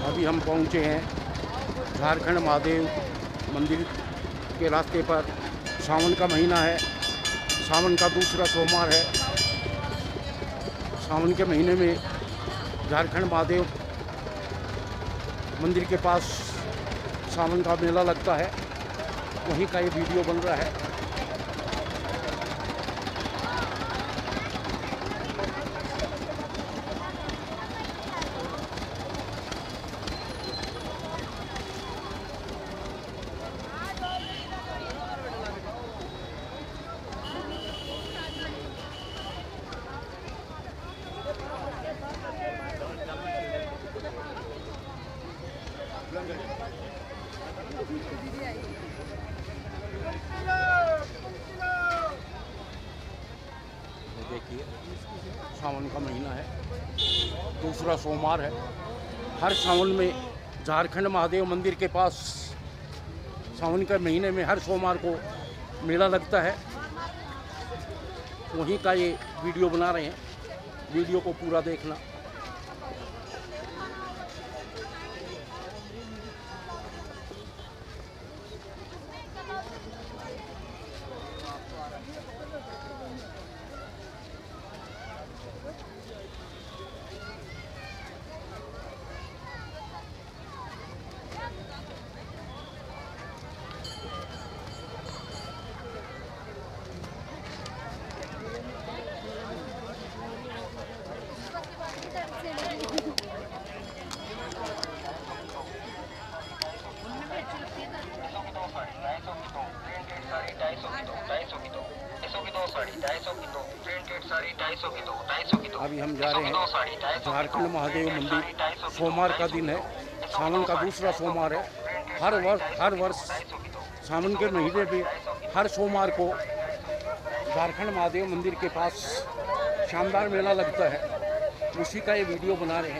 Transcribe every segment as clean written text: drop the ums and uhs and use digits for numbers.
अभी हम पहुंचे हैं झारखंड महादेव मंदिर के रास्ते पर। सावन का महीना है, सावन का दूसरा सोमवार है। सावन के महीने में झारखंड महादेव मंदिर के पास सावन का मेला लगता है, वहीं का ये वीडियो बन रहा है। देखिए, सावन का महीना है, दूसरा सोमवार है। हर सावन में झारखंड महादेव मंदिर के पास सावन के महीने में हर सोमवार को मेला लगता है, वहीं का ये वीडियो बना रहे हैं। वीडियो को पूरा देखना। अभी हम जा रहे हैं झारखंड महादेव मंदिर। सोमवार का दिन है, सावन का दूसरा सोमवार है। हर वर्ष सावन के महीने में हर सोमवार को झारखंड महादेव मंदिर के पास शानदार मेला लगता है, उसी का ये वीडियो बना रहे हैं।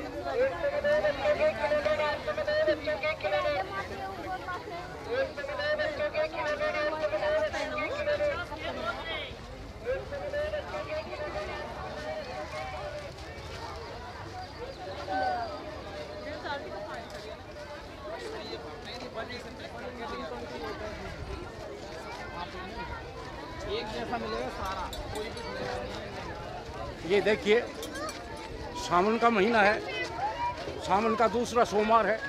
एक जैसा मिलेगा सारा, कोई भी ये देखिए, सावन का महीना है, सावन का दूसरा सोमवार है।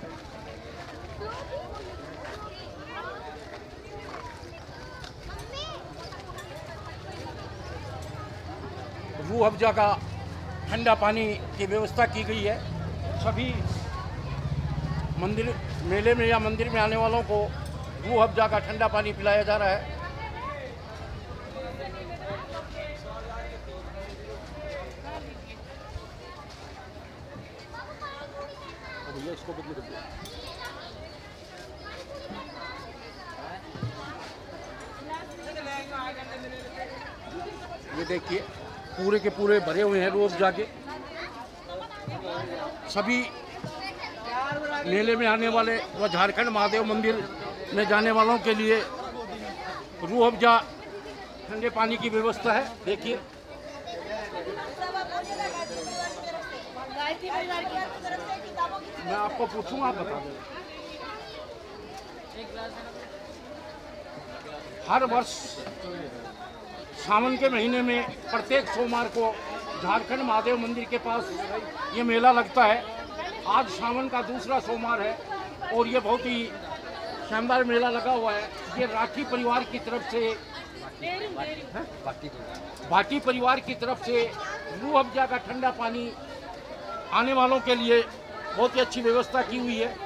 रूह अफ़ज़ा का ठंडा पानी की व्यवस्था की गई है। सभी मंदिर मेले में या मंदिर में आने वालों को रूह अफ़ज़ा का ठंडा पानी पिलाया जा रहा है। भैया इसको बदले कर दो। ये देखिए, पूरे के पूरे भरे हुए हैं रूह अफ़ज़ा के। सभी मेले में आने वाले व झारखंड महादेव मंदिर में जाने वालों के लिए रूह अफ़ज़ा ठंडे पानी की व्यवस्था है। देखिए, मैं आपको पूछूंगा, आप बता दें। हर वर्ष सावन के महीने में प्रत्येक सोमवार को झारखंड महादेव मंदिर के पास ये मेला लगता है। आज सावन का दूसरा सोमवार है और ये बहुत ही शानदार मेला लगा हुआ है। ये राठी परिवार की तरफ से भाटी परिवार की तरफ से रूह अफ़ज़ा का ठंडा पानी आने वालों के लिए बहुत ही अच्छी व्यवस्था की हुई है।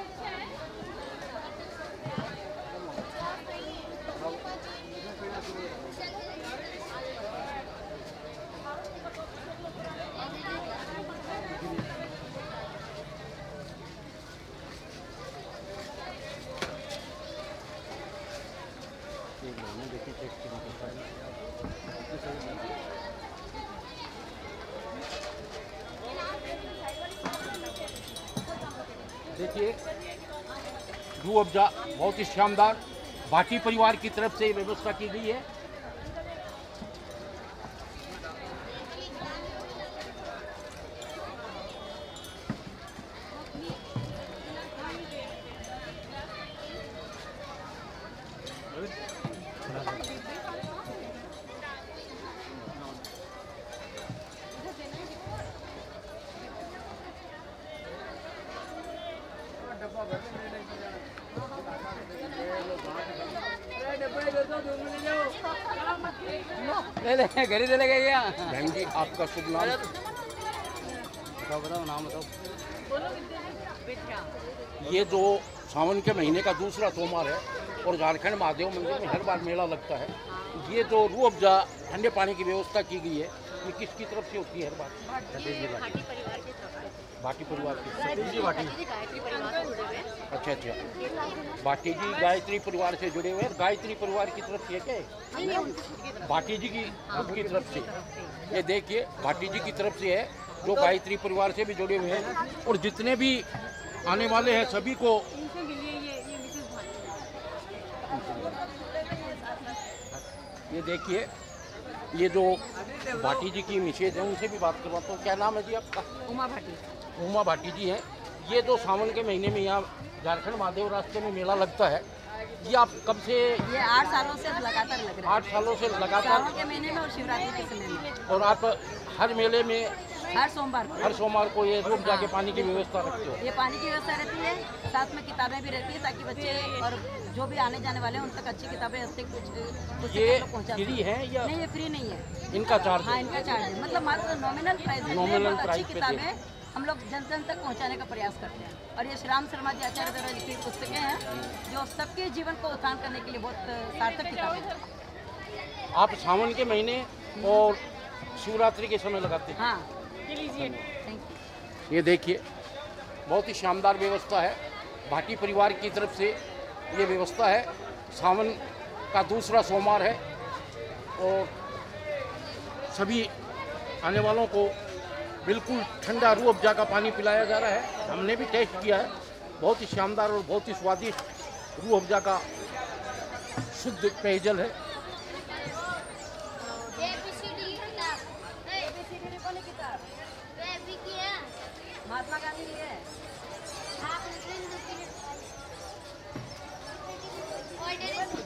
देखिए, रूह अफ़ज़ा बहुत ही शानदार भाटी परिवार की तरफ से व्यवस्था की गई है। ले ले घर ही चले गए क्या? बहन जी आपका शुभ नाम? बताओ नाम बताओ। ये जो सावन के महीने का दूसरा सोमवार है और झारखंड महादेव मंदिर में हर बार मेला लगता है। ये जो रूह अफ़ज़ा ठंडे पानी की व्यवस्था की गई है, ये किसकी तरफ से होती है हर बार? भाटी परिवार की। अच्छा अच्छा, भाटी जी गायत्री परिवार से जुड़े हुए हैं। गायत्री परिवार की तरफ से क्या? भाटी जी की तरफ से। ये देखिए भाटी जी की तरफ से है, जो गायत्री परिवार से भी जुड़े हुए हैं और जितने भी आने वाले हैं सभी को। ये देखिए, ये जो भाटी जी की मिसेज है उनसे भी बात करवाता हूँ। क्या नाम है जी आपका? उमा भाटी। उमा भाटी जी हैं। ये जो सावन के महीने में यहाँ झारखंड महादेव रास्ते में मेला लगता है, ये आप कब से? ये 8 सालों से लगातार लग रहा है। 8 सालों से लगातार। सावन के महीने में और शिवरात्रि के समय में। और आप हर मेले में हर सोमवार को ये रूप जाके पानी की व्यवस्था रखते हो? ये पानी की व्यवस्था रहती है, साथ में किताबें भी रहती है ताकि बच्चे और जो भी आने जाने वाले हैं उन तक अच्छी किताबें हस्ते कुछ ये पहुँचा फ्री है या? नहीं, ये फ्री नहीं है, इनका चार्ज? हाँ इनका चार्ज है, मतलब मात्र नॉमिनल प्राइस है। नॉमिनल अच्छी प्राइस पे किताबें हम लोग जन जन तक पहुँचाने का प्रयास करते हैं। और ये श्री राम शर्मा जी आचार्य द्वारा लिखी पुस्तकें हैं जो सबके जीवन को उत्थान करने के लिए बहुत सार्थक किताबें हैं। आप सावन के महीने और शिवरात्रि के समय लगाते हैं? हाँ, थैंक यू। ये देखिए बहुत ही शानदार व्यवस्था है, भाटी परिवार की तरफ से ये व्यवस्था है। सावन का दूसरा सोमवार है और सभी आने वालों को बिल्कुल ठंडा रूह अफ़ज़ा का पानी पिलाया जा रहा है। हमने भी टेस्ट किया है, बहुत ही शानदार और बहुत ही स्वादिष्ट रूह अफ़ज़ा का शुद्ध पेयजल है। महात्मा गांधी है।